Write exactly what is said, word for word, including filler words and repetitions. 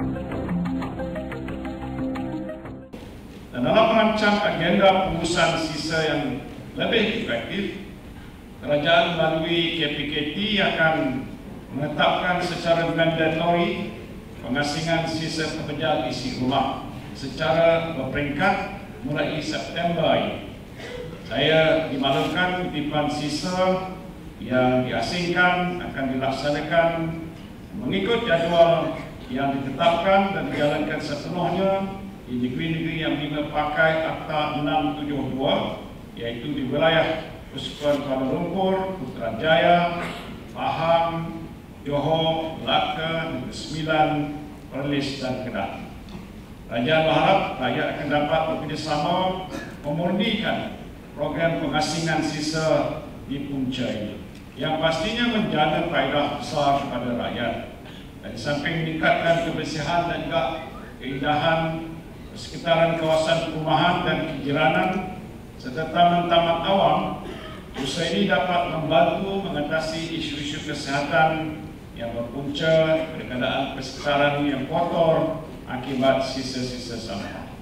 Dan dalam merancang agenda pengurusan sisa yang lebih efektif, kerajaan melalui K P K T akan menetapkan secara mandatori pengasingan sisa pekerja isi rumah secara berperingkat mulai September ini. Saya dimaklumkan kutipan sisa yang diasingkan akan dilaksanakan mengikut jadual yang ditetapkan dan dijalankan sepenuhnya di negeri-negeri yang bina pakai Akta enam tujuh dua, iaitu di wilayah Persekutuan Kuala Lumpur, Putrajaya, Pahang, Johor, Melaka, Negeri Sembilan, Perlis dan Kedah. Kerajaan berharap rakyat akan dapat bekerjasama memurnikan program pengasingan sisa di punca ini, yang pastinya menjaga faedah besar kepada rakyat. Dari samping meningkatkan kebersihan dan juga keindahan sekitaran kawasan perumahan dan kejiranan serta taman-taman awam, usaha ini dapat membantu mengatasi isu-isu kesihatan yang berpunca pada keadaan persekitaran yang kotor akibat sisa-sisa sampah.